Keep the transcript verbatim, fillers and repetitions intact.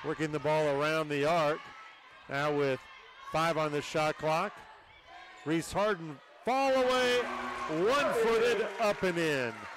working the ball around the arc. Now with five on the shot clock. Reese Harden, fall away, one-footed, up and in.